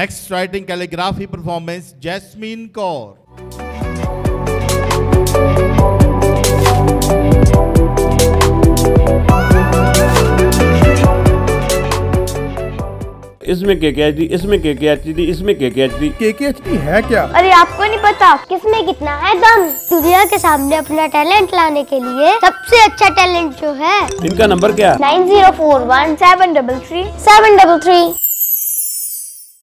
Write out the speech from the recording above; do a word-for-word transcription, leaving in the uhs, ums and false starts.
Next, writing calligraphy performance, JAISMEEN KAUR. इसमें के के एच डी, इसमें के के एच डी, इसमें के के एच डी। के के एच डी है क्या? अरे आपको नहीं पता किसमें कितना है दम। दुनिया के सामने अपना टैलेंट लाने के लिए सबसे अच्छा टैलेंट जो है, इनका नंबर क्या? Nine zero four one seven double three seven double three.